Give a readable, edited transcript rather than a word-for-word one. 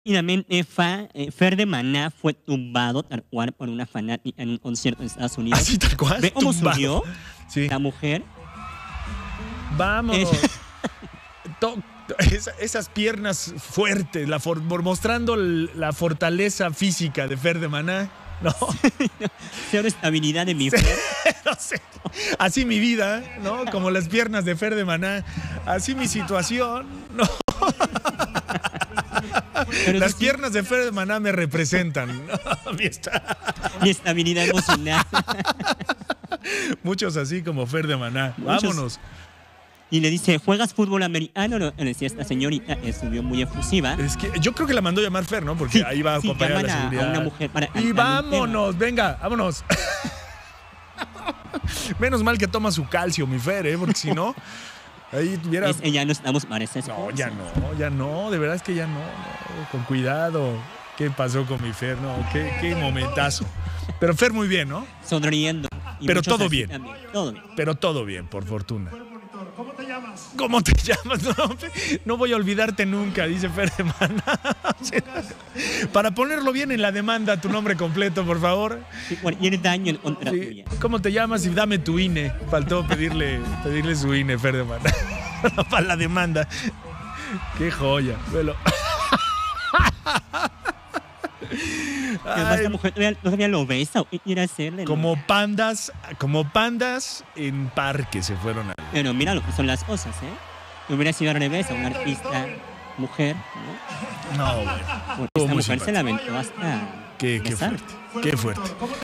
Finalmente, Fer de Maná fue tumbado tal cual por una fanática en un concierto en Estados Unidos. ¿Así tal cual? ¿Ve cómo Tumbado. subió Sí. la mujer? Vámonos. Esas piernas fuertes, mostrando la fortaleza física de Fer de Maná. No. Cero estabilidad de mi Fer. No sé. Así mi vida, ¿no? Como las piernas de Fer de Maná. Así mi situación, ¿no? Pero las sí, piernas de Fer de Maná me representan. mi estabilidad emocional. Muchos así como Fer de Maná. Muchos. Vámonos. Y le dice, ¿juegas fútbol americano? Le decía esta señorita, subió muy efusiva. Es que yo creo que la mandó llamar Fer, ¿no? Porque Sí, ahí va a acompañar a la llaman seguridad. a una mujer para Y cantarle un vámonos, venga, vámonos. Menos mal que toma su calcio, mi Fer, ¿eh? Porque si no, ahí tuviera... Ya no estamos para esas No, cosas. ya no, de verdad es que ya no, con cuidado. ¿Qué pasó con mi Fer? No, qué momentazo. Pero Fer muy bien, ¿no? Sonriendo. Y Pero muchos todo así bien. también, todo bien. Pero todo bien, por fortuna. ¿Cómo te llamas? ¿Cómo te llamas? No voy a olvidarte nunca, dice Fer de Maná. Para ponerlo bien en la demanda, tu nombre completo, por favor. Sí, cualquier daño en contra tuya. ¿Cómo te llamas? Y dame tu INE. Faltó pedirle su INE, Fer de Maná. Para la demanda. Qué joya. Bueno. Además, la mujer todavía lo besa o qué quiere hacerle. Como pandas en parque se fueron a... Pero mira lo que son las cosas, ¿eh? Hubiera sido al revés, a una artista mujer, ¿no? No, bueno. Porque esta mujer se la aventó hasta Qué besar. fuerte. Qué fuerte.